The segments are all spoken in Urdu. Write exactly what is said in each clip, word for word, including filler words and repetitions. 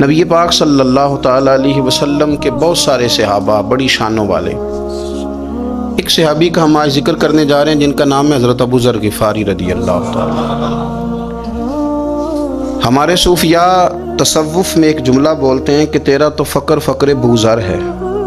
نبی پاک صلی اللہ تعالیٰ علیہ وسلم کے بہت سارے صحابہ بڑی شانوں والے، ایک صحابی کا ہم آج ذکر کرنے جا رہے ہیں جن کا نام ہے حضرت ابو ذر غفاری رضی اللہ تعالیٰ۔ ہمارے صوفیاء تصوف میں ایک جملہ بولتے ہیں کہ تیرا تو فقر فقر ابو ذر ہے،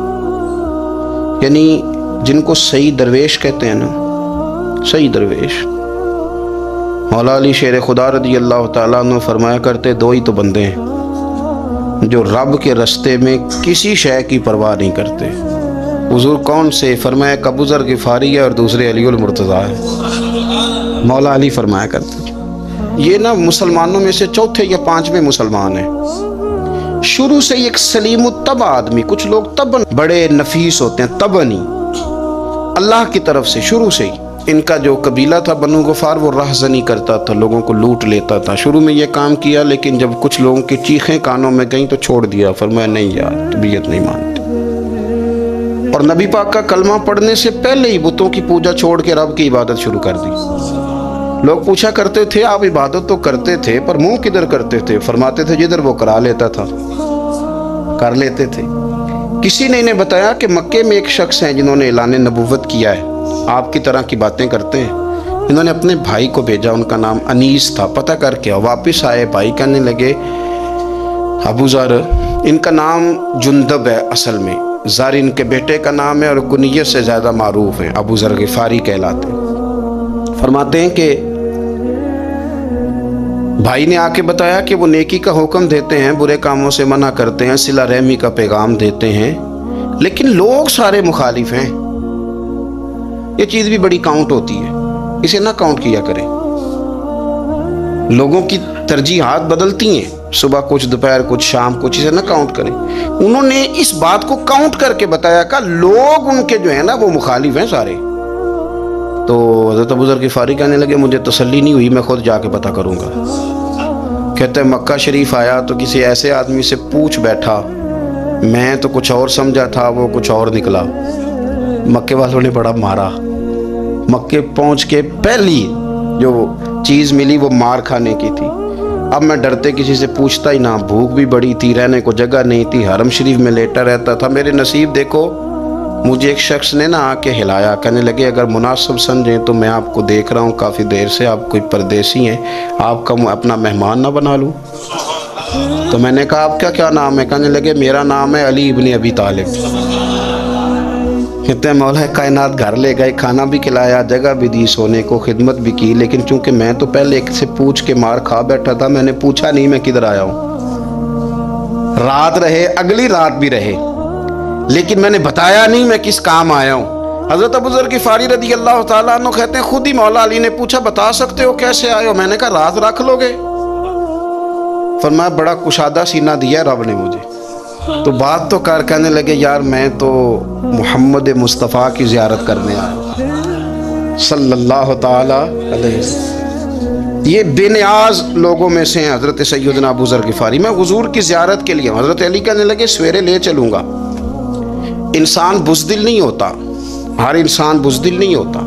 یعنی جن کو صحیح درویش کہتے ہیں نا، صحیح درویش۔ مولا علی شیر خدا رضی اللہ تعالیٰ عنہ فرمایا کرتے دو ہی تو بندے ہیں جو رب کے رستے میں کسی شے کی پرواہ نہیں کرتے۔ حضور کون سے؟ فرمایا کہ ابو ذر غفاری ہے اور دوسرے علی المرتضیٰ ہے۔ مولا علی فرمایا کرتے یہ نا مسلمانوں میں سے چوتھے یا پانچویں مسلمان ہیں۔ شروع سے ایک سلیم الطبع آدمی، کچھ لوگ طبعاً بڑے نفیس ہوتے ہیں، طبعاً اللہ کی طرف سے شروع سے ہی ان کا جو قبیلہ تھا بنو غفار وہ راہزنی کرتا تھا، لوگوں کو لوٹ لیتا تھا۔ شروع میں یہ کام کیا لیکن جب کچھ لوگوں کی چیخیں کانوں میں گئیں تو چھوڑ دیا، فرمایا نہیں یار طبیعت نہیں مانتی، اور نبی پاک کا کلمہ پڑھنے سے پہلے ہی بتوں کی پوجا چھوڑ کے رب کی عبادت شروع کر دی۔ لوگ پوچھا کرتے تھے آپ عبادت تو کرتے تھے پر منہ کدھر کرتے تھے؟ فرماتے تھے جدھر وہ کرا لیتا تھا کر لیتے تھے۔ کسی نے انہیں بتایا کہ مکے میں ایک شخص ہیں جنہوں نے اعلان نبوت کیا ہے، آپ کی طرح کی باتیں کرتے ہیں۔ انہوں نے اپنے بھائی کو بھیجا، ان کا نام انیس تھا، پتہ کر کے واپس آئے، بھائی کہنے لگے ابو ذر، ان کا نام جندب ہے، اصل میں ذر ان کے بیٹے کا نام ہے اور کنیت سے زیادہ معروف ہے، ابو ذر غفاری کہلاتے ہیں۔ فرماتے ہیں کہ بھائی نے آ کے بتایا کہ وہ نیکی کا حکم دیتے ہیں، برے کاموں سے منع کرتے ہیں، صلہ رحمی کا پیغام دیتے ہیں، لیکن لوگ سارے مخالف ہیں۔ یہ چیز بھی بڑی کاؤنٹ ہوتی ہے، اسے نہ کاؤنٹ کیا کریں۔ لوگوں کی ترجیحات بدلتی ہیں، صبح کچھ دوپہر کچھ شام کچھ، اسے نہ کاؤنٹ کریں۔ انہوں نے اس بات کو کاؤنٹ کر کے بتایا کہ لوگ ان کے جو ہیں نا وہ مخالف ہیں سارے۔ تو حضرت ابو ذر غفاری کہنے لگے مجھے تسلی نہیں ہوئی، میں خود جا کے پتہ کروں گا۔ کہتے ہیں مکہ شریف آیا تو کسی ایسے آدمی سے پوچھ بیٹھا، میں تو کچھ اور سمجھا تھا وہ کچھ اور نکلا۔ مکے والوں نے بڑا مارا، مکے پہنچ کے پہلی جو چیز ملی وہ مار کھانے کی تھی۔ اب میں ڈرتے کسی سے پوچھتا ہی نہ، بھوک بھی بڑی تھی، رہنے کو جگہ نہیں تھی، حرم شریف میں لیٹا رہتا تھا۔ میرے نصیب دیکھو، مجھے ایک شخص نے نہ آ کے ہلایا، کہنے لگے اگر مناسب سمجھیں تو میں آپ کو دیکھ رہا ہوں کافی دیر سے، آپ کوئی پردیسی ہیں، آپ کا اپنا مہمان نہ بنا لوں؟ تو میں نے کہا آپ کا کیا نام ہے؟ کہنے لگے میرا نام ہے علی ابن ابی طالب۔ کہتے ہیں مولا کائنات گھر لے گئے، کھانا بھی کھلایا، جگہ بھی دی، سونے کو خدمت بھی کی، لیکن چونکہ میں تو پہلے ایک سے پوچھ کے مار کھا بیٹھا تھا، میں نے پوچھا نہیں میں کدھر آیا ہوں۔ رات رہے، اگلی رات بھی رہے، لیکن میں نے بتایا نہیں میں کس کام آیا ہوں۔ حضرت ابو ذر غفاری رضی اللہ تعالیٰ عنہ کہتے ہیں خود ہی مولا علی نے پوچھا بتا سکتے ہو کیسے آئے ہو؟ میں نے کہا رات رکھ لو گے؟ فرمایا بڑا کشادہ سینہ دیا رب نے مجھے، تو بات تو کر۔ کہنے لگے یار میں تو محمد مصطفیٰ کی زیارت کرنے آیا صلی اللہ تعالیٰ علیہ وسلم۔ یہ بے نیاز لوگوں میں سے ہیں حضرت سیدنا ابو ذر غفاری، میں حضور کی زیارت کے لیے۔ حضرت علی کہنے لگے سویرے لے چلوں گا۔ انسان بزدل نہیں ہوتا، ہر انسان بزدل نہیں ہوتا،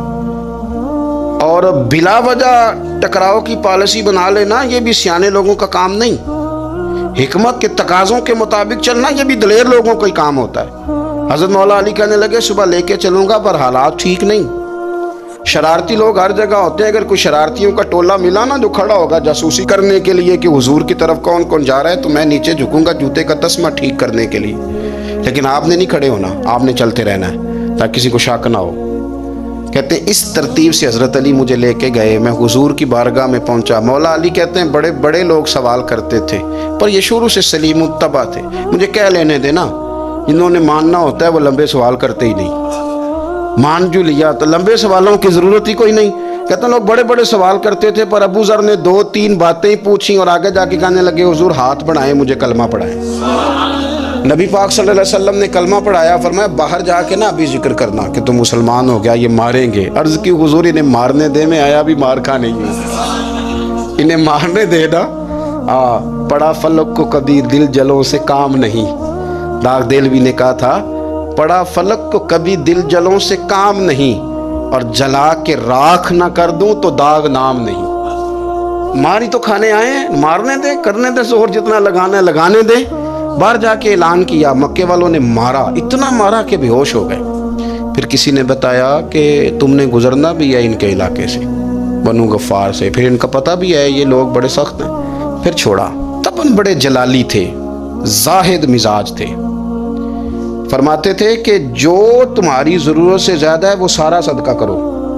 اور بلا وجہ ٹکراؤ کی پالیسی بنا لینا یہ بھی سیانے لوگوں کا کام نہیں۔ حکمت کے تقاضوں کے مطابق چلنا یہ بھی دلیر لوگوں کا ہی کام ہوتا ہے۔ حضرت مولا علی کہنے لگے صبح لے کے چلوں گا پر حالات ٹھیک نہیں، شرارتی لوگ ہر جگہ ہوتے ہیں، اگر کوئی شرارتیوں کا ٹولہ ملا نا جو کھڑا ہوگا جاسوسی کرنے کے لیے کہ حضور کی طرف کون کون جا رہا ہے، تو میں نیچے جھکوں گا جوتے کا تسمہ ٹھیک کرنے کے لیے، لیکن آپ نے نہیں کھڑے ہونا، آپ نے چلتے رہنا ہے تاکہ کسی کو شک نہ ہو۔ کہتے ہیں اس ترتیب سے حضرت علی مجھے لے کے گئے، میں حضور کی بارگاہ میں پہنچا۔ مولا علی کہتے ہیں بڑے بڑے لوگ سوال کرتے تھے پر یہ شروع سے سلیم الطبع تھے، مجھے کہہ لینے دینا، جنہوں نے ماننا ہوتا ہے وہ لمبے سوال کرتے ہی نہیں۔ مان جو لیا تو لمبے سوالوں کی ضرورت ہی کوئی نہیں۔ کہتے ہیں لوگ بڑے بڑے سوال کرتے تھے پر ابو ذر نے دو تین باتیں ہی پوچھیں اور آگے جا کے کہنے لگے حضور ہاتھ بڑھائیں مجھے کلمہ پڑھائیں۔ نبی پاک صلی اللہ علیہ وسلم نے کلمہ پڑھایا، فرمایا باہر جا کے نا ابھی ذکر کرنا کہ تم مسلمان ہو گیا، یہ ماریں گے۔ عرض کی حضور انہیں مارنے دے، میں آیا بھی مار کھا نہیں ہوں، انہیں مارنے دے نا۔ آ پڑا فلک کو کبھی دل جلوں سے کام نہیں، داغ دلوی نے کہا تھا پڑا فلک کو کبھی دل جلوں سے کام نہیں، اور جلا کے راکھ نہ کر دوں تو داغ نام نہیں۔ ماری تو کھانے آئے ہیں، مارنے دے، کرنے دے زہر جتنا لگانا ہے لگانے دے۔ باہر جا کے اعلان کیا، مکے والوں نے مارا، اتنا مارا کہ بے ہوش ہو گئے۔ پھر کسی نے بتایا کہ تم نے گزرنا بھی ہے ان کے علاقے سے، بنو غفار سے، پھر ان کا پتہ بھی ہے یہ لوگ بڑے سخت ہیں، پھر چھوڑا۔ تب ان بڑے جلالی تھے، زاہد مزاج تھے، فرماتے تھے کہ جو تمہاری ضرورت سے زیادہ ہے وہ سارا صدقہ کرو۔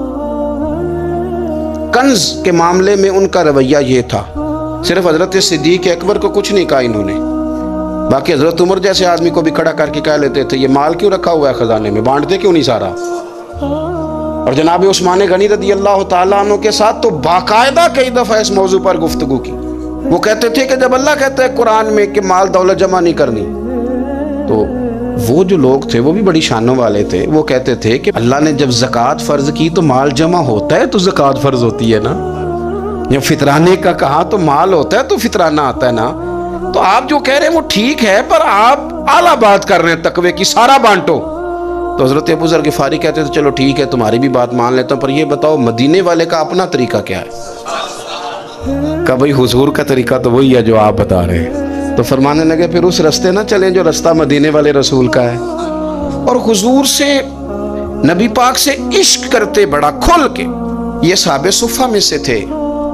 کنز کے معاملے میں ان کا رویہ یہ تھا، صرف حضرت صدیق اکبر کو کچھ نہیں کہا انہوں نے، باقی حضرت عمر جیسے آدمی کو بھی کھڑا کر کے کہہ لیتے تھے یہ مال کیوں رکھا ہوا ہے خزانے میں، بانٹتے کیوں نہیں سارا؟ اور جناب عثمان غنی رضی اللہ تعالیٰ عنہ کے ساتھ تو باقاعدہ کئی دفعہ اس موضوع پر گفتگو کی۔ وہ کہتے تھے کہ جب اللہ کہتا ہے قرآن میں کہ مال دولت جمع نہیں کرنی، تو وہ جو لوگ تھے وہ بھی بڑی شانوں والے تھے، وہ کہتے تھے کہ اللہ نے جب زکوٰۃ فرض کی تو مال جمع ہوتا ہے تو زکوٰۃ فرض ہوتی ہے نا، جب فطرانے کا کہا تو مال ہوتا ہے تو فطرانہ آتا ہے نا۔ تو آپ جو کہہ رہے ہیں وہ ٹھیک ہے، پر آپ اعلیٰ بات کر رہے ہیں تقوی کی، سارا بانٹو۔ تو حضرت ابو ذر غفاری کہتے تھے چلو ٹھیک ہے تمہاری بھی بات مان لیتا ہوں، پر یہ بتاؤ مدینے والے کا اپنا طریقہ کیا ہے؟ کہ بھئی حضور کا طریقہ تو وہی ہے جو آپ بتا رہے ہیں۔ تو فرمانے لگے پھر اس رستے نہ چلیں جو رستہ مدینے والے رسول کا ہے، اور حضور سے، نبی پاک سے عشق کرتے بڑا کھل کے۔ یہ صحابہ صفہ میں سے تھے۔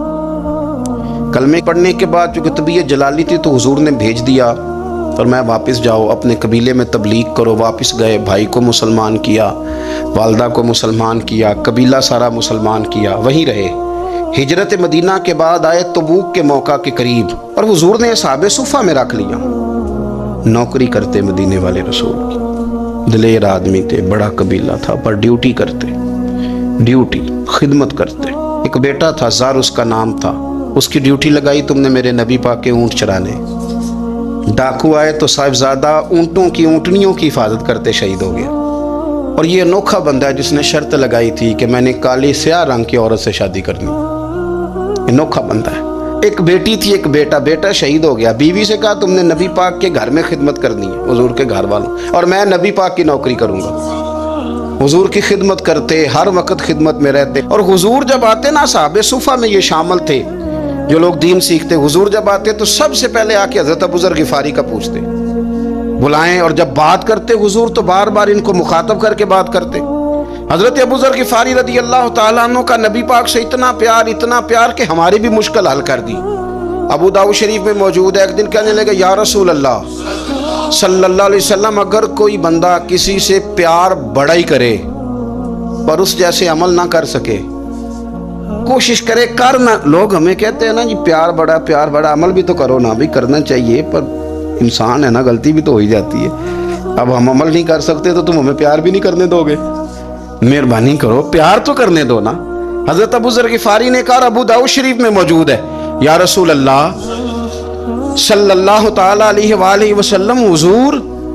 کلمے پڑھنے کے بعد چونکہ طبیعت جلالی تھی تو حضور نے بھیج دیا، فرمایا واپس جاؤ اپنے قبیلے میں تبلیغ کرو۔ واپس گئے، بھائی کو مسلمان کیا، والدہ کو مسلمان کیا، قبیلہ سارا مسلمان کیا، وہیں رہے۔ ہجرت مدینہ کے بعد آئے تبوک کے موقع کے قریب، اور حضور نے صحابہ صفہ میں رکھ لیا۔ نوکری کرتے مدینے والے رسول کی، دلیر آدمی تھے، بڑا قبیلہ تھا، پر ڈیوٹی کرتے، ڈیوٹی خدمت کرتے۔ ایک بیٹا تھا، زار اس کا نام تھا، اس کی ڈیوٹی لگائی تم نے میرے نبی پاک کے اونٹ چرانے۔ ڈاکو آئے تو صاحبزادہ اونٹوں کی، اونٹنیوں کی حفاظت کرتے شہید ہو گیا۔ اور یہ انوکھا بندہ ہے جس نے شرط لگائی تھی کہ میں نے کالی سیاہ رنگ کی عورت سے شادی کرنی، انوکھا بندہ ہے۔ ایک بیٹی تھی، ایک بیٹا، بیٹا شہید ہو گیا، بیوی سے کہا تم نے نبی پاک کے گھر میں خدمت کرنی ہے، حضور کے گھر والوں، اور میں نبی پاک کی نوکری کروں گا۔ حضور کی خدمت کرتے، ہر وقت خدمت میں رہتے۔ اور حضور جب آتے نا، صحابہ صفہ میں یہ شامل تھے جو لوگ دین سیکھتے، حضور جب آتے تو سب سے پہلے آ کے حضرت ابو ذر غفاری کا پوچھتے، بلائیں، اور جب بات کرتے حضور تو بار بار ان کو مخاطب کر کے بات کرتے۔ حضرت ابو ذر غفاری رضی اللہ تعالیٰ عنہ کا نبی پاک سے اتنا پیار، اتنا پیار کہ ہماری بھی مشکل حل کر دی۔ ابو داؤد شریف میں موجود ہے، ایک دن کہنے لگے یا رسول اللہ صلی اللہ علیہ وسلم، اگر کوئی بندہ کسی سے پیار بڑا ہی کرے پر اس جیسے عمل نہ کر سکے، کوشش کرے کر نہ، لوگ ہمیں کہتے ہیں نا جی پیار بڑا، پیار بڑا، عمل بھی تو کرو نا، بھی کرنا چاہیے، پر انسان ہے نا، غلطی بھی تو ہو ہی جاتی ہے۔ اب ہم عمل نہیں کر سکتے تو تم ہمیں پیار بھی نہیں کرنے دو گے، مہربانی کرو پیار تو کرنے دو نا۔ حضرت ابو ذر غفاری نے کہا، ابو داؤد شریف میں موجود ہے، یا رسول اللہ صلی اللہ تعالیٰ علیہ وآلہ وسلم، حضور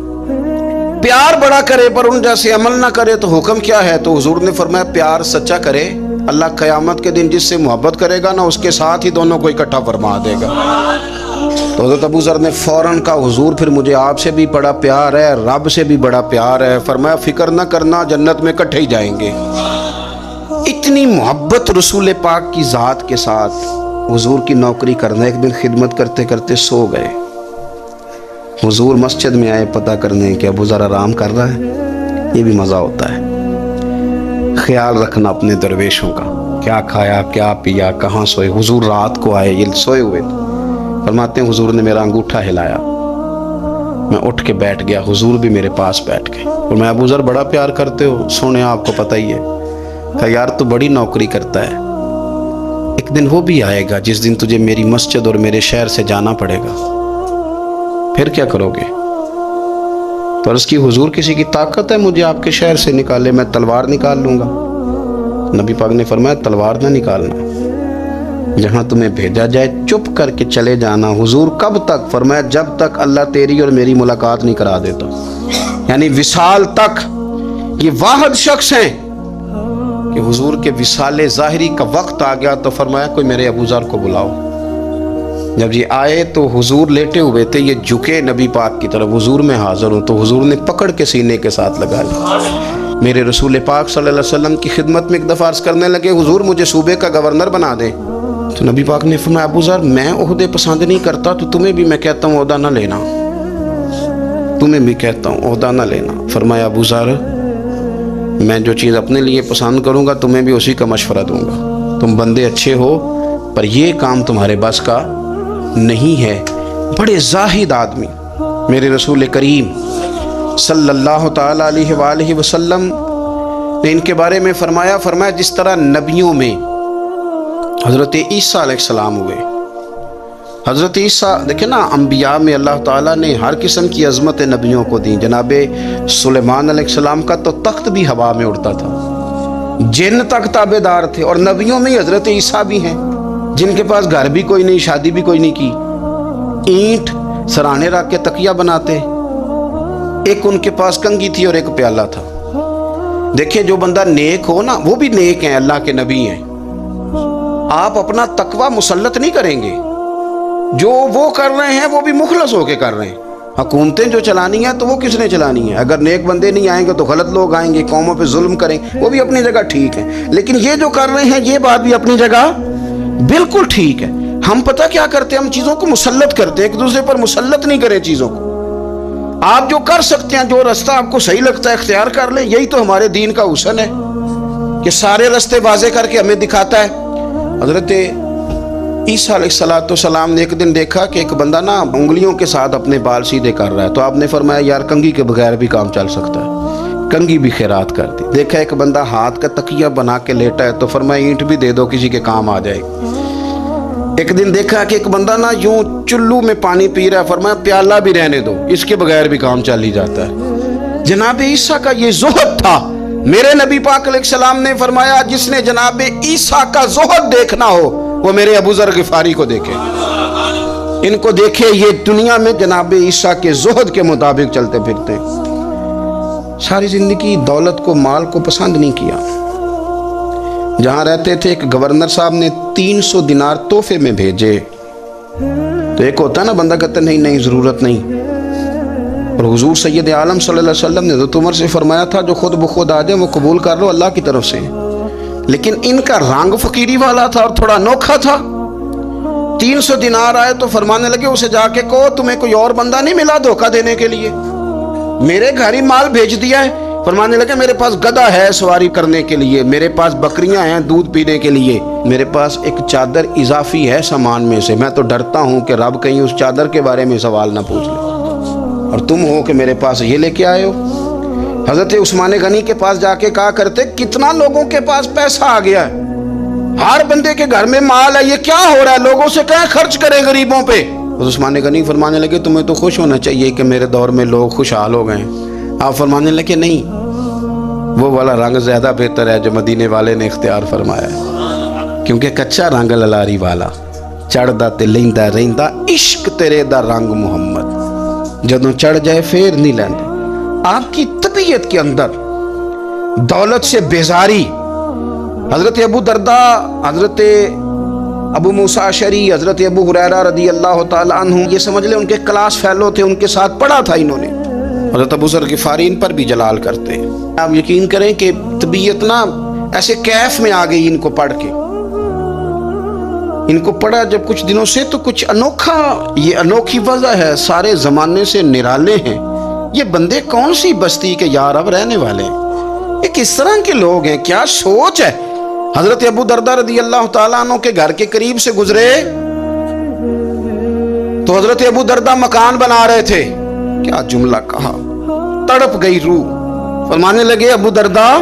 پیار بڑا کرے پر ان جیسے عمل نہ کرے تو حکم کیا ہے؟ تو حضور نے فرمایا پیار سچا کرے، اللہ قیامت کے دن جس سے محبت کرے گا نا اس کے ساتھ ہی دونوں کو اکٹھا فرما دے گا۔ تو حضرت ابو ذر نے فوراً کہا، حضور پھر مجھے آپ سے بھی بڑا پیار ہے، رب سے بھی بڑا پیار ہے۔ فرمایا فکر نہ کرنا، جنت میں اکٹھے ہی جائیں گے۔ اتنی محبت رسول پاک کی ذات کے ساتھ، حضور کی نوکری کرنا۔ ایک دن خدمت کرتے کرتے سو گئے، حضور مسجد میں آئے پتہ کرنے کہ ابو ذر آرام کر رہا ہے۔ یہ بھی مزہ ہوتا ہے، خیال رکھنا اپنے درویشوں کا، کیا کھایا، کیا پیا، کہاں سوئے۔ حضور رات کو آئے، یہ سوئے ہوئے تھے، فرماتے ہیں حضور نے میرا انگوٹھا ہلایا، میں اٹھ کے بیٹھ گیا، حضور بھی میرے پاس بیٹھ گئے۔ اور میں ابو ذر بڑا پیار کرتے ہو، سونے آپ کو پتہ ہی ہے۔ کہا یار تو بڑی نوکری کرتا ہے، ایک دن وہ بھی آئے گا جس دن تجھے میری مسجد اور میرے شہر سے جانا پڑے گا، پھر کیا کرو گے؟ پر اس کی حضور کسی کی طاقت ہے مجھے آپ کے شہر سے نکالے؟ میں تلوار نکال لوں گا۔ نبی پاک نے فرمایا تلوار نہ نکالنا، جہاں تمہیں بھیجا جائے چپ کر کے چلے جانا۔ حضور کب تک؟ فرمایا جب تک اللہ تیری اور میری ملاقات نہیں کرا دیتا، یعنی وصال تک۔ یہ واحد شخص ہیں کہ حضور کے وصال ظاہری کا وقت آ گیا تو فرمایا کوئی میرے ابو ذر کو بلاؤ۔ جب یہ آئے تو حضور لیٹے ہوئے تھے، یہ جھکے نبی پاک کی طرف، حضور میں حاضر ہوں، تو حضور نے پکڑ کے سینے کے ساتھ لگا لیا۔ میرے رسول پاک صلی اللہ علیہ وسلم کی خدمت میں ایک دفعہ عرض کرنے لگے، حضور مجھے صوبے کا گورنر بنا دیں۔ تو نبی پاک نے فرمایا ابو ذر میں عہدے پسند نہیں کرتا تو تمہیں بھی میں کہتا ہوں عہدہ نہ لینا، تمہیں بھی کہتا ہوں عہدہ نہ لینا۔ فرمایا ابو ذر میں جو چیز اپنے لیے پسند کروں گا تمہیں بھی اسی کا مشورہ دوں گا، تم بندے اچھے ہو پر یہ کام تمہارے بس کا نہیں ہے۔ بڑے زاہد آدمی میرے رسول کریم صلی اللہ تعالیٰ علیہ وآلہ وسلم نے ان کے بارے میں فرمایا فرمایا جس طرح نبیوں میں حضرت عیسیٰ علیہ السلام ہوئے، حضرت عیسیٰ دیکھیں نا، انبیاء میں اللہ تعالیٰ نے ہر قسم کی عظمت نبیوں کو دی۔ جناب سلیمان علیہ السلام کا تو تخت بھی ہوا میں اڑتا تھا، جن تک تابع دار تھے، اور نبیوں میں حضرت عیسیٰ بھی ہیں جن کے پاس گھر بھی کوئی نہیں، شادی بھی کوئی نہیں کی، اینٹ سرانے رکھ کے تکیہ بناتے، ایک ان کے پاس کنگھی تھی اور ایک پیالہ تھا۔ دیکھیں جو بندہ نیک ہو نا وہ بھی نیک ہیں، اللہ کے نبی ہیں۔ آپ اپنا تقوی مسلط نہیں کریں گے، جو وہ کر رہے ہیں وہ بھی مخلص ہو کے کر رہے ہیں۔ حکومتیں جو چلانی ہیں تو وہ کس نے چلانی ہے؟ اگر نیک بندے نہیں آئیں گے تو غلط لوگ آئیں گے، قوموں پہ ظلم کریں، وہ بھی اپنی جگہ ٹھیک ہیں، لیکن یہ جو کر رہے ہیں یہ بات بھی اپنی جگہ بالکل ٹھیک ہے۔ ہم پتہ کیا کرتے ہیں، ہم چیزوں کو مسلط کرتے ہیں، ایک دوسرے پر مسلط نہیں کریں چیزوں کو۔ آپ جو کر سکتے ہیں، جو رستہ آپ کو صحیح لگتا ہے اختیار کر لیں، یہی تو ہمارے دین کا حسن ہے کہ سارے رستے واضح کر کے ہمیں دکھاتا ہے۔ حضرت عیسیٰ علیہ السلام نے ایک دن دیکھا کہ ایک بندہ نا انگلیوں کے ساتھ اپنے بال سیدھے کر رہا ہے، تو آپ نے فرمایا یار کنگھی کے بغیر بھی کام چل سکتا ہے، کنگھی بھی خیرات کر دی۔ دیکھا ایک بندہ ہاتھ کا تکیہ بنا کے لیٹا ہے، تو فرمایا اینٹ بھی دے دو کسی کے کام آ جائے گی۔ ایک دن دیکھا کہ ایک بندہ نا یوں چلو میں پانی پی رہا ہے، فرمایا پیالہ بھی رہنے دو، اس کے بغیر بھی کام چل ہی جاتا ہے۔ جناب عیسیٰ کا یہ زہد تھا۔ میرے نبی پاک علیہ السلام نے فرمایا جس نے جناب عیسیٰ کا زہد دیکھنا ہو وہ میرے ابو ذر غفاری کو دیکھے، ان کو دیکھے، یہ دنیا میں جناب عیسیٰ کے زہد کے مطابق چلتے پھرتے، ساری زندگی دولت کو مال کو پسند نہیں کیا۔ جہاں رہتے تھے ایک گورنر صاحب نے تین سو دینار تحفے میں بھیجے، تو ایک ہوتا ہے نا بندہ کہتا نہیں نہیں ضرورت نہیں، اور حضور سید عالم صلی اللہ علیہ وسلم نے حضرت عمر سے فرمایا تھا جو خود بخود آ جائے وہ قبول کر لو اللہ کی طرف سے، لیکن ان کا رنگ فقیری والا تھا اور تھوڑا انوکھا تھا۔ تین سو دینار آئے تو فرمانے لگے اسے جا کے کہو تمہیں کوئی اور بندہ نہیں ملا دھوکہ دینے کے لیے، میرے گھر ہی مال بھیج دیا ہے۔ فرمانے لگے میرے پاس گدھا ہے سواری کرنے کے لیے، میرے پاس بکریاں ہیں دودھ پینے کے لیے، میرے پاس ایک چادر اضافی ہے سامان میں سے، میں تو ڈرتا ہوں کہ رب کہیں اس چادر کے بارے میں سوال نہ پوچھ لے، اور تم ہو کہ میرے پاس یہ لے کے آئے ہو۔ حضرت عثمان غنی کے پاس جا کے کہا کرتے کتنا لوگوں کے پاس پیسہ آ گیا ہے، ہر بندے کے گھر میں مال ہے، یہ کیا ہو رہا ہے، لوگوں سے کہیں خرچ کریں غریبوں پہ۔ عثمان غنی فرمانے لگے تمہیں تو خوش ہونا چاہیے کہ میرے دور میں لوگ خوشحال ہو گئے۔ آپ فرمانے لگے نہیں، وہ والا رنگ زیادہ بہتر ہے جو مدینے والے نے اختیار فرمایا ہے، کیونکہ کچا رنگ للاری والا چڑھدا تے لیندا رہندا عشق تیرے دا رنگ محمد، جدوں چڑھ جائے پھر نہیں لیندے۔ آپ کی طبیعت کے اندر دولت سے بیزاری، حضرت ابو درداء، حضرت ابو موسیٰ اشعری، حضرت ابو ہریرہ رضی اللہ تعالیٰ عنہ، یہ سمجھ لیں ان کے کلاس فیلو تھے، ان کے ساتھ پڑھا تھا انہوں نے۔ حضرت ابو ذر غفاری ان پر بھی جلال کرتے ہیں۔ آپ یقین کریں کہ طبیعت نا ایسے کیف میں آ گئی ان کو پڑھ کے، ان کو پڑھا جب کچھ دنوں سے تو کچھ انوکھا، یہ انوکھی وجہ ہے، سارے زمانے سے نرالے ہیں، یہ بندے کون سی بستی کے یار اب رہنے والے ہیں، یہ کس طرح کے لوگ ہیں، کیا سوچ ہے۔ حضرت ابو درداء رضی اللہ تعالیٰ عنہ کے گھر کے قریب سے گزرے تو حضرت ابو درداء مکان بنا رہے تھے، کیا جملہ کہا، تڑپ گئی روح۔ فرمانے لگے ابو درداء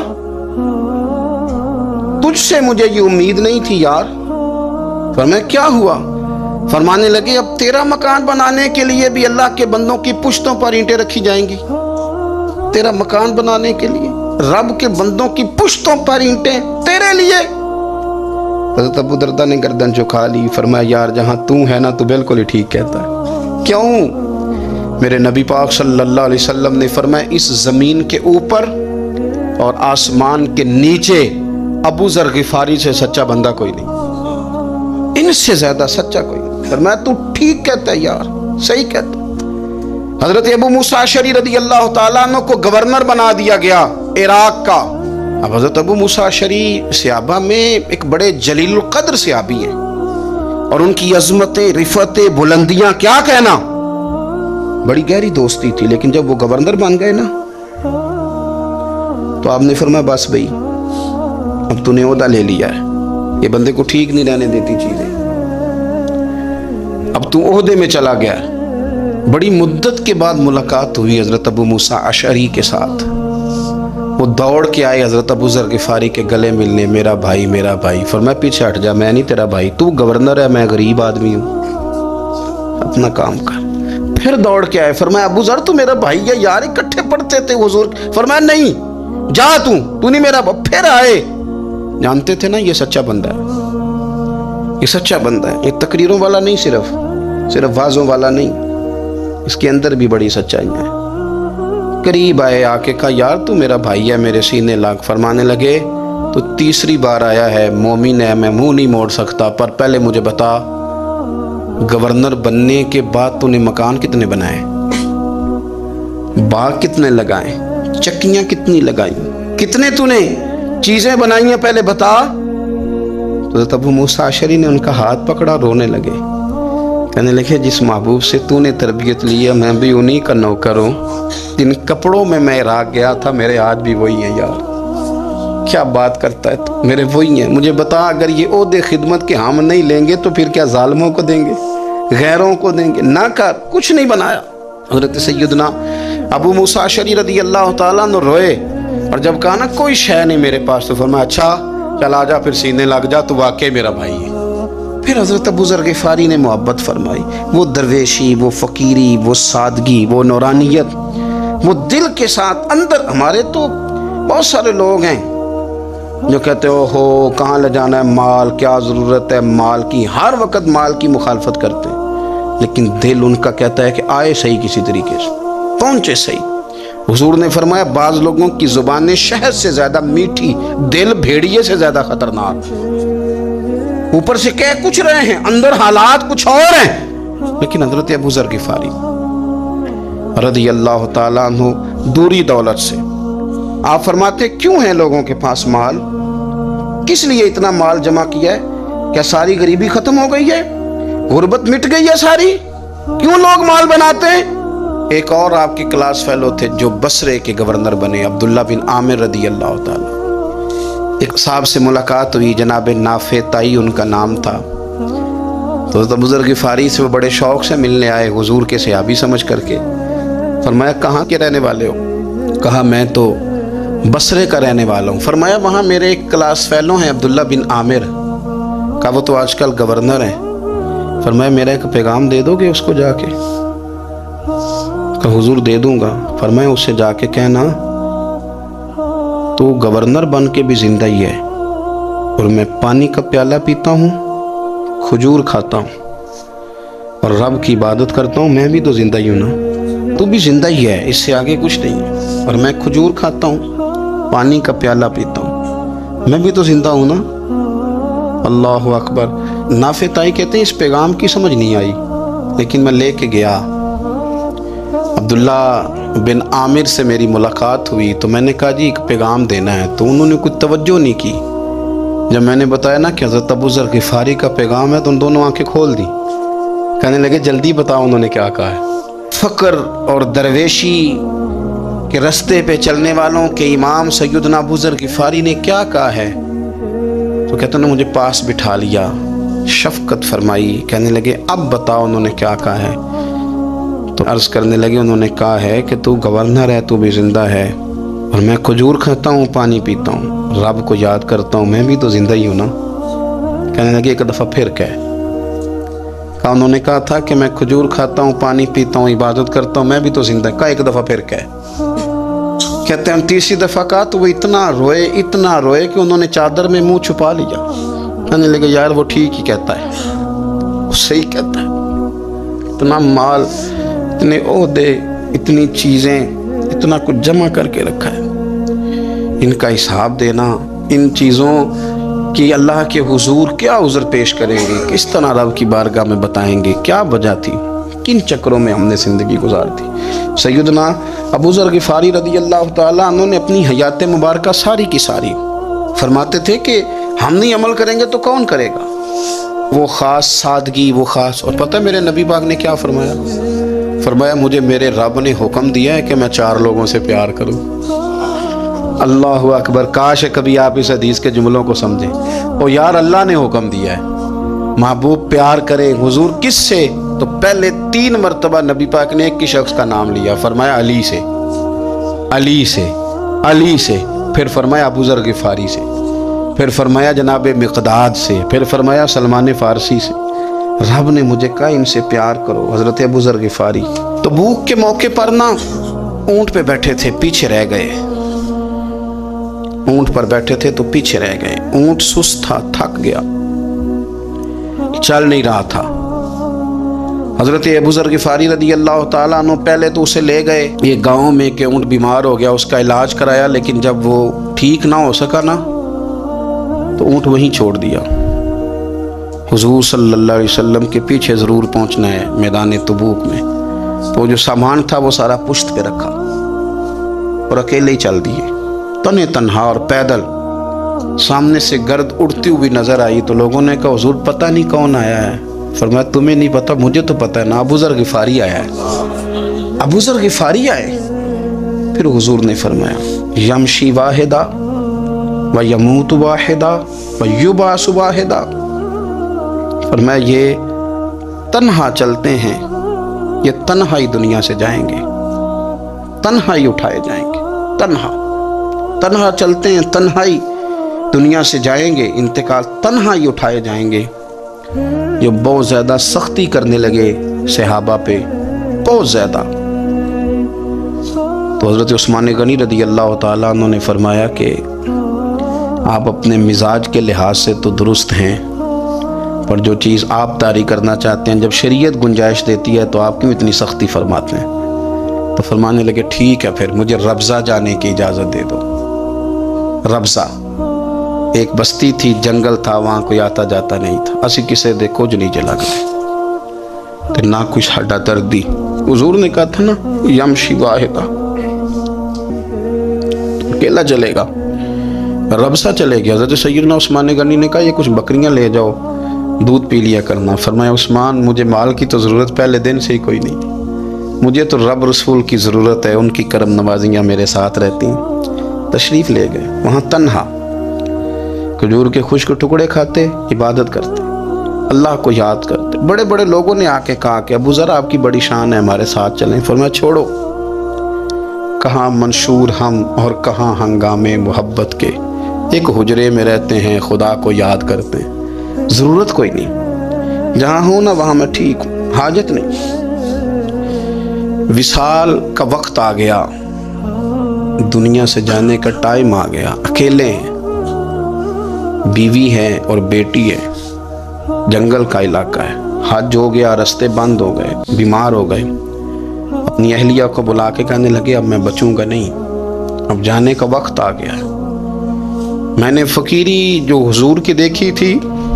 تجھ سے مجھے یہ امید نہیں تھی یار۔ فرمایا کیا ہوا؟ فرمانے لگے اب تیرا مکان بنانے کے لیے بھی اللہ کے بندوں کی پشتوں پر اینٹیں رکھی جائیں گی، تیرا مکان بنانے کے لیے رب کے بندوں کی پشتوں پر اینٹیں تیرے لیے۔ حضرت ابو درداء نے گردن جھکا لی، فرمایا یار جہاں تو ہے نا تو بالکل ہی ٹھیک کہتا ہے۔ کیوں؟ میرے نبی پاک صلی اللہ علیہ وسلم نے فرمایا اس زمین کے اوپر اور آسمان کے نیچے ابو ذر غفاری سے سچا بندہ کوئی نہیں، ان سے زیادہ سچا کوئی نہیں۔ فرمایا تو ٹھیک کہتا ہے یار، صحیح کہتا ہے۔ حضرت ابو موسیٰ اشعری رضی اللہ تعالیٰ عنہ کو گورنر بنا دیا گیا عراق کا۔ اب حضرت ابو موسیٰ اشعری صحابہ میں ایک بڑے جلیل القدر صحابی ہیں، اور ان کی عظمتیں، رفتیں، بلندیاں کیا کہنا. بڑی گہری دوستی تھی. لیکن جب وہ گورنر بن گئے نا تو آپ نے فرمایا بس بھئی اب تو نے عہدہ لے لیا ہے، یہ بندے کو ٹھیک نہیں رہنے دیتی چیزیں، اب تو عہدے میں چلا گیا ہے. بڑی مدت کے بعد ملاقات ہوئی حضرت ابو موسیٰ اشعری کے ساتھ. وہ دوڑ کے آئے حضرت ابو ذر غفاری کے گلے ملنے، میرا بھائی میرا بھائی. فرمایا پیچھے ہٹ جا، میں نہیں تیرا بھائی، تو گورنر ہے، میں غریب آدمی ہوں، اپنا کام کر. پھر دوڑ کے آئے، فرمایا ابو ذر تو میرا بھائی ہے یار، اکٹھے پڑھتے تھے حضور. فرمایا نہیں جا تو تو نہیں میرا بھائی. پھر آئے. جانتے تھے نا یہ سچا بندہ ہے، یہ سچا بندہ ہے، یہ تقریروں والا نہیں، صرف صرف وعظوں والا نہیں، اس کے اندر بھی بڑی سچائی ہے. قریب آئے، آ کے کہا یار تو میرا بھائی ہے، میرے سینے لاگ. فرمانے لگے تو تیسری بار آیا ہے، مومن ہے، میں منہ نہیں موڑ سکتا، پر پہلے مجھے بتا گورنر بننے کے بعد تو نے مکان کتنے بنائے، باغ کتنے لگائے، چکیاں کتنی لگائیں، کتنے تو نے چیزیں بنائی ہیں، پہلے بتا. تو حضرت ابو موسیٰ اشعری نے ان کا ہاتھ پکڑا، رونے لگے، کہنے لگے جس محبوب سے تو نے تربیت لی ہے میں بھی انہی کا نوکر ہوں. جن کپڑوں میں میں عراق گیا تھا میرے آج بھی وہی ہیں. یار کیا بات کرتا ہے تو، میرے وہی ہیں. مجھے بتا اگر یہ عہدے خدمت کے ہم نہیں لیں گے تو پھر کیا ظالموں کو دیں گے، غیروں کو دیں گے؟ نہ کر، کچھ نہیں بنایا. حضرت سیدنا ابو موسیٰ اشعری رضی اللہ تعالیٰ عنہ روئے، اور جب کہا نا کوئی شے نہیں میرے پاس، تو فرمایا اچھا چل آ جا، پھر سینے لگ جا، تو واقعی میرا بھائی ہے. پھر حضرت ابو ذر غفاری نے محبت فرمائی. وہ درویشی، وہ فقیری، وہ سادگی، وہ نورانیت، وہ دل کے ساتھ اندر. ہمارے تو بہت سارے لوگ ہیں جو کہتے ہو ہو کہاں لے جانا ہے مال، کیا ضرورت ہے مال کی، ہر وقت مال کی مخالفت کرتے ہیں، لیکن دل ان کا کہتا ہے کہ آئے صحیح، کسی طریقے سے پہنچے صحیح. حضور نے فرمایا بعض لوگوں کی زبانیں شہد سے زیادہ میٹھی، دل بھیڑیے سے زیادہ خطرناک. اوپر سے کہہ کچھ رہے ہیں، اندر حالات کچھ اور ہیں. لیکن حضرت ابو ذر غفاری رضی اللہ تعالیٰ عنہ دوری دولت سے، آپ فرماتے کیوں ہیں لوگوں کے پاس مال، کس لیے اتنا مال جمع کیا ہے؟ کیا ساری غریبی ختم ہو گئی ہے، غربت مٹ گئی ہے ساری، کیوں لوگ مال بناتے ہیں؟ ایک اور آپ کی کلاس فیلو تھے جو بصرے کے گورنر بنے، عبداللہ بن عامر رضی اللہ تعالیٰ. ایک صاحب سے ملاقات ہوئی، جناب نافع تائی ان کا نام تھا. تو حضرت ابو ذر غفاری سے وہ بڑے شوق سے ملنے آئے، حضور کے صحابی سمجھ کر کے. فرمایا کہاں کے رہنے والے ہو؟ کہا میں تو بصرے کا رہنے والا ہوں. فرمایا وہاں میرے ایک کلاس فیلو ہیں عبداللہ بن عامر. کہا وہ تو آج کل گورنر ہیں. فرمایا میرا ایک پیغام دے دو گے اس کو جا کے؟ کہا حضور دے دوں گا. فرمایا اس سے جا کے کہنا تو گورنر بن کے بھی زندہ ہی ہے، اور میں پانی کا پیالہ پیتا ہوں، کھجور کھاتا ہوں اور رب کی عبادت کرتا ہوں، میں بھی تو زندہ ہی ہوں نا، تو بھی زندہ ہی ہے، اس سے آگے کچھ نہیں ہے. اور میں کھجور کھاتا ہوں، پانی کا پیالہ پیتا ہوں، میں بھی تو زندہ ہوں نا. اللہ اکبر. نافع تائی کہتے ہیں اس پیغام کی سمجھ نہیں آئی، لیکن میں لے کے گیا. عبداللہ بن عامر سے میری ملاقات ہوئی تو میں نے کہا جی ایک پیغام دینا ہے، تو انہوں نے کوئی توجہ نہیں کی. جب میں نے بتایا نا کہ حضرت ابو ذر غفاری کا پیغام ہے تو ان دونوں آنکھیں کھول دی، کہنے لگے جلدی بتاؤ انہوں نے کیا کہا ہے. فقر اور درویشی کے رستے پہ چلنے والوں کے امام سیدنا ابو ذر غفاری نے کیا کہا ہے؟ تو کہتے ہیں مجھے پاس بٹھا لیا، شفقت فرمائی، کہنے لگے اب بتاؤ انہوں نے کیا کہا ہے. تو عرض کرنے لگے انہوں نے کہا ہے کہ تو گورنر ہے، تو بھی زندہ ہے، اور میں کھجور کھاتا ہوں، پانی پیتا ہوں، رب کو یاد کرتا ہوں، میں بھی تو زندہ ہی ہوں نا. کہنے لگے ایک دفعہ پھر کہے. کہا انہوں نے کہا تھا کہ میں کھجور کھاتا ہوں، پانی پیتا ہوں، عبادت کرتا ہوں، میں بھی تو زندہ. کہا ایک دفعہ پھر کہے. کہتے ہیں تیسری دفعہ کہا تو وہ اتنا روئے اتنا روئے کہ انہوں نے چادر میں منہ چھپا لیا. کہنے لگے یار وہ ٹھیک ہی کہتا ہے، وہ صحیح کہتا ہے. اتنا مال، اتنے عہدے، اتنی چیزیں، اتنا کچھ جمع کر کے رکھا ہے، ان کا حساب دینا، ان چیزوں کی اللہ کے حضور کیا عذر پیش کریں گے، کس طرح رب کی بارگاہ میں بتائیں گے کیا وجہ تھی، کن چکروں میں ہم نے زندگی گزار دی. سیدنا ابو ذر غفاری رضی اللہ تعالیٰ عنہ نے اپنی حیات مبارکہ ساری کی ساری فرماتے تھے کہ ہم نہیں عمل کریں گے تو کون کرے گا. وہ خاص سادگی، وہ خاص. اور پتہ میرے نبی پاک نے کیا فرمایا؟ فرمایا مجھے میرے رب نے حکم دیا ہے کہ میں چار لوگوں سے پیار کروں. اللہ اکبر. کاش کبھی آپ اس حدیث کے جملوں کو سمجھیں. او یار اللہ نے حکم دیا ہے محبوب پیار کرے. حضور کس سے؟ تو پہلے تین مرتبہ نبی پاک نے ایک ہی شخص کا نام لیا. فرمایا علی سے، علی سے، علی سے. پھر فرمایا ابو ذر غفاری سے. پھر فرمایا جناب مقداد سے. پھر فرمایا سلمان فارسی سے. رب نے مجھے کہا ان سے پیار کرو. حضرت ابو ذر غفاری تبوک کے موقع پر نا اونٹ پہ بیٹھے تھے، پیچھے رہ گئے. اونٹ پر بیٹھے تھے تو پیچھے رہ گئے. اونٹ سست تھا، تھک گیا، چل نہیں رہا تھا. حضرت ابو ذر غفاری رضی اللہ تعالیٰ عنہ پہلے تو اسے لے گئے یہ گاؤں میں کہ اونٹ بیمار ہو گیا، اس کا علاج کرایا. لیکن جب وہ ٹھیک نہ ہو سکا نا تو اونٹ وہیں چھوڑ دیا. حضور صلی اللہ علیہ وسلم کے پیچھے ضرور پہنچنا ہے میدان تبوک میں. تو جو سامان تھا وہ سارا پشت پہ رکھا اور اکیلے ہی چل دیے، تنے تنہا اور پیدل. سامنے سے گرد اڑتی ہوئی نظر آئی تو لوگوں نے کہا حضور پتہ نہیں کون آیا ہے. فرمایا تمہیں نہیں پتہ، مجھے تو پتہ ہے نا، ابو ذر غفاری آیا ہے، ابو ذر غفاری آئے. پھر حضور نے فرمایا یمشی واحدہ و یموت واحدہ و یبعث واحدہ. فرمایا یہ تنہا چلتے ہیں، یہ تنہا ہی دنیا سے جائیں گے، تنہا ہی اٹھائے جائیں گے. تنہا تنہا چلتے ہیں، تنہا ہی دنیا سے جائیں گے، انتقال تنہا ہی اٹھائے جائیں گے. جو بہت زیادہ سختی کرنے لگے صحابہ پہ، بہت زیادہ. تو حضرت عثمان غنی رضی اللہ تعالیٰ عنہ نے فرمایا کہ آپ اپنے مزاج کے لحاظ سے تو درست ہیں، پر جو چیز آپ طاری کرنا چاہتے ہیں جب شریعت گنجائش دیتی ہے تو آپ کیوں اتنی سختی فرماتے ہیں؟ تو فرمانے لگے ٹھیک ہے پھر مجھے ربضہ جانے کی اجازت دے دو. ربضہ ایک بستی تھی، جنگل تھا، وہاں کوئی آتا جاتا نہیں تھا. اسی کسے دے کچھ نہیں جلا گئے تو نہ کچھ ہڈا دردی. حضور نے کہا تھا نا یمشی واحدہ، اکیلا چلے گا. ربضہ چلے گیا. حضرت سیدنا عثمان غنی نے کہا یہ کچھ بکریاں لے جاؤ، دودھ پی لیا کرنا. فرمایا عثمان مجھے مال کی تو ضرورت پہلے دن سے ہی کوئی نہیں، مجھے تو رب رسول کی ضرورت ہے، ان کی کرم نوازیاں میرے ساتھ رہتی ہیں. تشریف لے گئے. وہاں تنہا کھجور کے خشک ٹکڑے کھاتے، عبادت کرتے، اللہ کو یاد کرتے. بڑے بڑے لوگوں نے آ کے کہا کہ ابو ذر آپ کی بڑی شان ہے، ہمارے ساتھ چلیں. فرمایا چھوڑو، کہاں منشور ہم اور کہاں ہنگامے محبت کے، ایک حجرے میں رہتے ہیں، خدا کو یاد کرتے ہیں. ضرورت کوئی نہیں، جہاں ہوں نا وہاں میں ٹھیک ہوں، حاجت نہیں. وصال کا وقت آ گیا، دنیا سے جانے کا ٹائم آ گیا. اکیلے ہیں، بیوی ہے اور بیٹی ہے، جنگل کا علاقہ ہے، حج ہو گیا، رستے بند ہو گئے، بیمار ہو گئے. اپنی اہلیہ کو بلا کے کہنے لگے اب میں بچوں گا نہیں، اب جانے کا وقت آ گیا ہے. میں نے فقیری جو حضور کی دیکھی تھی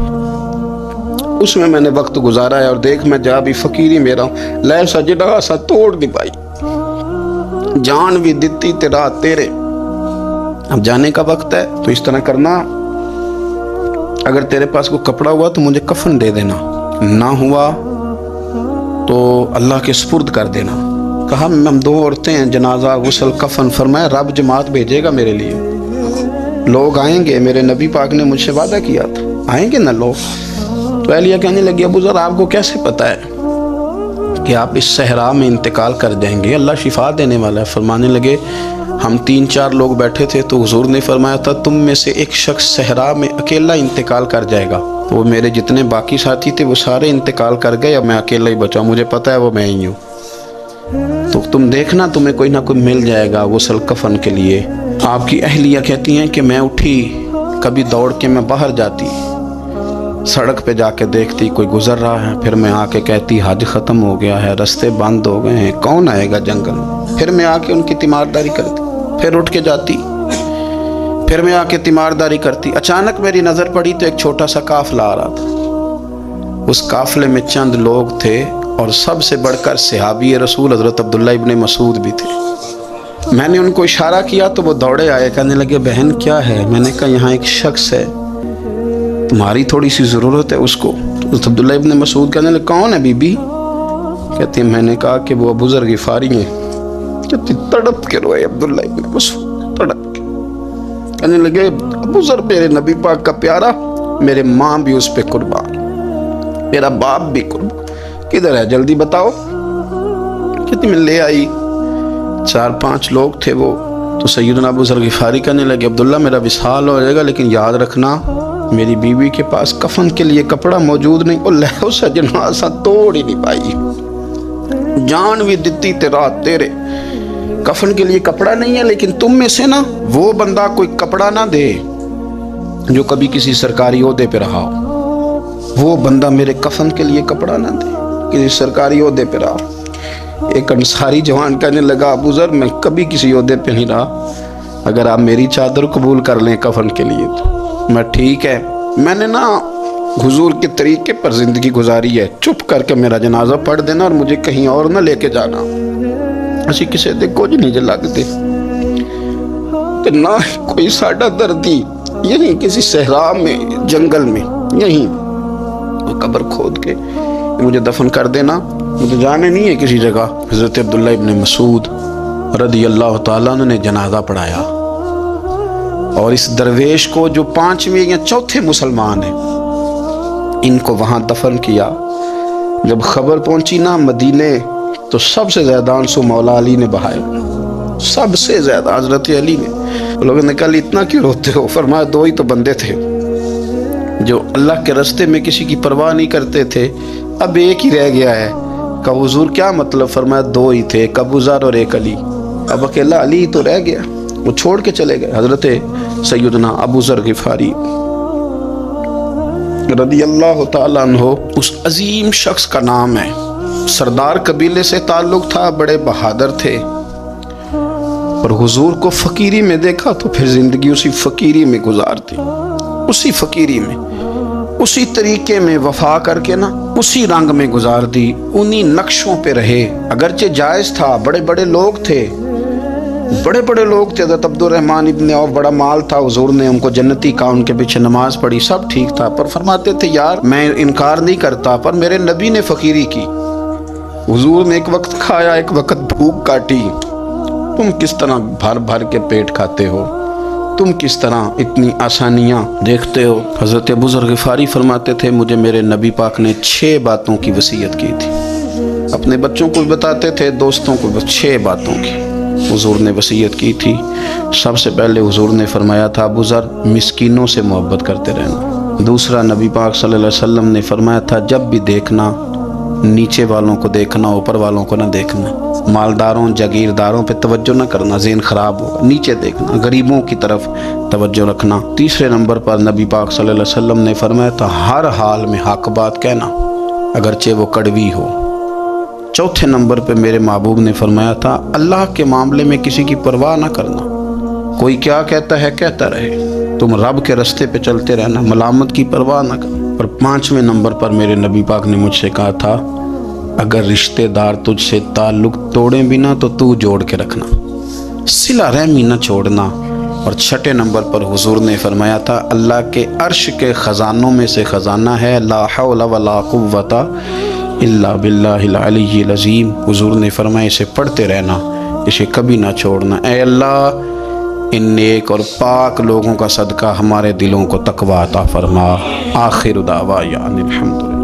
اس میں میں نے وقت گزارا ہے، اور دیکھ میں جا بھی فقیری میرا ہوں، لے سجدہ سا توڑ دی پائی، جان بھی دیتی تیرا تیرے. اب جانے کا وقت ہے تو اس طرح کرنا، اگر تیرے پاس کوئی کپڑا ہوا تو مجھے کفن دے دینا، نہ ہوا تو اللہ کے سپرد کر دینا. کہا ہم دو عورتیں ہیں، جنازہ غسل کفن. فرمایا رب جماعت بھیجے گا میرے لیے، لوگ آئیں گے، میرے نبی پاک نے مجھ سے وعدہ کیا تھا آئیں گے نا لوگ. تو اہلیہ کہنے لگی ابو ذر آپ کو کیسے پتہ ہے کہ آپ اس صحرا میں انتقال کر جائیں گے؟ اللہ شفا دینے والا ہے. فرمانے لگے ہم تین چار لوگ بیٹھے تھے تو حضور نے فرمایا تھا تم میں سے ایک شخص صحرا میں اکیلا انتقال کر جائے گا. وہ میرے جتنے باقی ساتھی تھے وہ سارے انتقال کر گئے، اب میں اکیلا ہی بچا، مجھے پتہ ہے وہ میں ہی ہوں. تو تم دیکھنا تمہیں کوئی نہ کوئی مل جائے گا غسل کفن کے لیے. آپ کی اہلیہ کہتی ہیں کہ میں اٹھی، کبھی دوڑ کے میں باہر جاتی، سڑک پہ جا کے دیکھتی کوئی گزر رہا ہے، پھر میں آ کے کہتی حج ختم ہو گیا ہے، رستے بند ہو گئے ہیں، کون آئے گا جنگل. پھر میں آ کے ان کی تیمارداری کرتی، پھر اٹھ کے جاتی، پھر میں آ کے تیمارداری کرتی. اچانک میری نظر پڑی تو ایک چھوٹا سا قافلہ آ رہا تھا. اس قافلے میں چند لوگ تھے اور سب سے بڑھ کر صحابی رسول حضرت عبداللہ ابن مسعود بھی تھے. میں نے ان کو اشارہ کیا تو وہ دوڑے آئے، کہنے لگے بہن کیا ہے؟ میں نے کہا یہاں ایک شخص ہے، تمہاری تھوڑی سی ضرورت ہے اس کو. حضرت عبداللہ ابن مسعود کہنے لگے کون ہے بی بی؟ کہتے ہیں میں نے کہا کہ وہ ابو ذر غفاری ہیں۔ کہتے تڑپ کے روئے عبداللہ ابن مسعود، تڑپ کے کہنے لگے ابو ذر میرے نبی پاک کا پیارا، میرے ماں بھی اس پہ قربان، میرا باپ بھی قربان، کدھر ہے جلدی بتاؤ؟ کہتی میں لے آئی، چار پانچ لوگ تھے وہ، تو سیدنا ابو ذر غفاری کہنے لگے عبداللہ میرا وصال ہو جائے گا لیکن یاد رکھنا میری بیوی کے پاس کفن کے لیے کپڑا موجود نہیں۔ وہ لہو سجنا سا توڑ ہی نہیں پائی، جان بھی دیتی تیرا تیرے، کفن کے لیے کپڑا نہیں ہے، لیکن تم میں سے نا وہ بندہ کوئی کپڑا نہ دے جو کبھی کسی سرکاری عہدے پہ رہا ہو، وہ بندہ میرے کفن کے لیے کپڑا نہ دے کسی سرکاری عہدے پہ رہا۔ ایک انصاری جوان کہنے لگا ابو ذر میں کبھی کسی عہدے پہ نہیں رہا، اگر آپ میری چادر قبول کر لیں کفن کے لیے تو میں ٹھیک ہے، میں نے نا حضور کے طریقے پر زندگی گزاری ہے، چپ کر کے میرا جنازہ پڑھ دینا اور مجھے کہیں اور نہ لے کے جانا، اسی کسی دے کچھ نہیں جے لگتے کہ نہ کوئی ساڈا دردی، یہیں کسی صحرا میں جنگل میں یہیں قبر کھود کے مجھے دفن کر دینا، مجھے جانے نہیں ہے کسی جگہ۔ حضرت عبداللہ ابن مسعود رضی اللہ تعالیٰ عنہ نے جنازہ پڑھایا، اور اس درویش کو جو پانچویں یا چوتھے مسلمان ہیں ان کو وہاں دفن کیا۔ جب خبر پہنچی نا مدینے تو سب سے زیادہ آنسو مولا علی نے بہائے، سب سے زیادہ حضرت علی نے۔ لوگوں نے کہا اتنا کیوں روتے ہو؟ فرمایا دو ہی تو بندے تھے جو اللہ کے راستے میں کسی کی پرواہ نہیں کرتے تھے، اب ایک ہی رہ گیا ہے۔ کہ حضور کیا مطلب؟ فرمایا دو ہی تھے، ایک ابو ذر اور ایک علی، اب اکیلا علی تو رہ گیا، وہ چھوڑ کے چلے گئے۔ حضرت سیدنا ابو ذر غفاری رضی اللہ تعالیٰ عنہ اس عظیم شخص کا نام ہے، سردار قبیلے سے تعلق تھا، بڑے بہادر تھے، اور حضور کو فقیری میں دیکھا تو پھر زندگی اسی فقیری میں گزارتی، اسی فقیری میں، اسی طریقے میں وفا کر کے نا اسی رنگ میں گزار دی، انہی نقشوں پہ رہے۔ اگرچہ جائز تھا، بڑے بڑے لوگ تھے، بڑے بڑے لوگ تھے، حضرت عبد الرحمن ابن عوف بڑا مال تھا، حضور نے ان کو جنتی کہا، ان کے پیچھے نماز پڑھی، سب ٹھیک تھا، پر فرماتے تھے یار میں انکار نہیں کرتا، پر میرے نبی نے فقیری کی، حضور نے ایک وقت کھایا ایک وقت بھوک کاٹی، تم کس طرح بھر بھر کے پیٹ کھاتے ہو، تم کس طرح اتنی آسانیاں دیکھتے ہو۔ حضرت ابو ذر غفاری فرماتے تھے مجھے میرے نبی پاک نے چھ باتوں کی وصیت کی تھی، اپنے بچوں کو بتاتے تھے، دوستوں کو، چھ باتوں کی حضور نے وصیت کی تھی۔ سب سے پہلے حضور نے فرمایا تھا ابو ذر مسکینوں سے محبت کرتے رہنا۔ دوسرا نبی پاک صلی اللہ علیہ وسلم نے فرمایا تھا جب بھی دیکھنا نیچے والوں کو دیکھنا، اوپر والوں کو نہ دیکھنا، مالداروں جاگیرداروں پہ توجہ نہ کرنا، ذہن خراب ہوگا، نیچے دیکھنا، غریبوں کی طرف توجہ رکھنا۔ تیسرے نمبر پر نبی پاک صلی اللہ علیہ وسلم نے فرمایا تھا ہر حال میں حق بات کہنا اگرچہ وہ کڑوی ہو۔ چوتھے نمبر پہ میرے محبوب نے فرمایا تھا اللہ کے معاملے میں کسی کی پرواہ نہ کرنا، کوئی کیا کہتا ہے کہتا رہے، تم رب کے رستے پہ چلتے رہنا، ملامت کی پرواہ نہ کرنا۔ اور پانچویں نمبر پر میرے نبی پاک نے مجھ سے کہا تھا اگر رشتہ دار تجھ سے تعلق توڑیں بھی نہ تو تو جوڑ کے رکھنا، صلہ رحمی نہ چھوڑنا۔ اور چھٹے نمبر پر حضور نے فرمایا تھا اللہ کے عرش کے خزانوں میں سے خزانہ ہے لا حول ولا قوت الا باللہ العلی العظیم۔ حضور نے فرمایا اسے پڑھتے رہنا، اسے کبھی نہ چھوڑنا۔ اے اللہ ان نیک اور پاک لوگوں کا صدقہ ہمارے دلوں کو تقویٰ عطا فرما۔ آخر دعوانا الحمدللہ۔